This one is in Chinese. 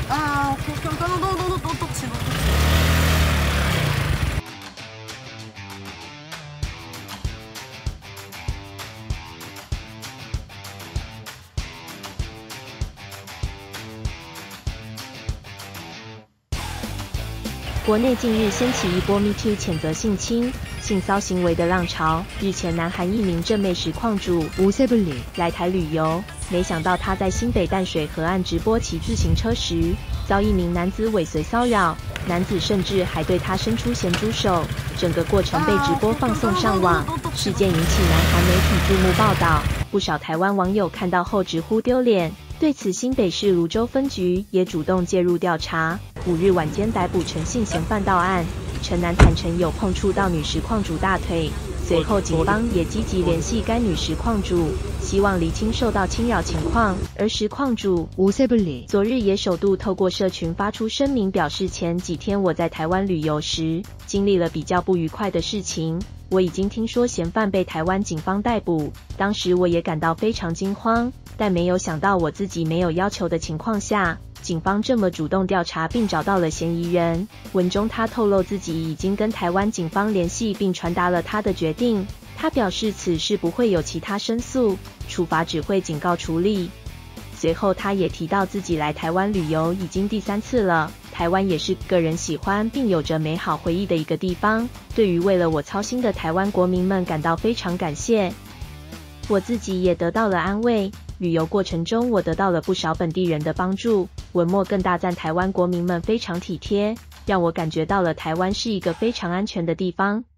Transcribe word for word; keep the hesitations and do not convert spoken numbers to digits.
啊，OK OK，都都都都都都起都起。 国内近日掀起一波 Me Too 谴责性侵、性骚行为的浪潮。日前，南韩一名正妹实况主吴세블리来台旅游，没想到她在新北淡水河岸直播骑自行车时，遭一名男子尾随骚扰，男子甚至还对她伸出咸猪手，整个过程被直播放送上网。事件引起南韩媒体注目报道，不少台湾网友看到后直呼丢脸。对此，新北市泸州分局也主动介入调查。五日晚间逮捕陈姓嫌犯到案，陈男坦承有碰触到女实况主大腿。随后，警方也积极联系该女实况主，希望厘清受到侵扰情况。而实况主吴세블리昨日也首度透过社群发出声明，表示前几天我在台湾旅游时，经历了比较不愉快的事情。我已经听说嫌犯被台湾警方逮捕，当时我也感到非常惊慌，但没有想到我自己没有要求的情况下，警方这么主动调查并找到了嫌疑人。文中他透露自己已经跟台湾警方联系并传达了他的决定，他表示此事不会有其他申诉，处罚只会警告处理。随后他也提到自己来台湾旅游已经第三次了，台湾也是个人喜欢并有着美好回忆的一个地方，对于为了我操心的台湾国民们感到非常感谢。我自己也得到了安慰，旅游过程中我得到了不少本地人的帮助。文末更大赞台湾国民们非常体贴，让我感觉到了台湾是一个非常安全的地方。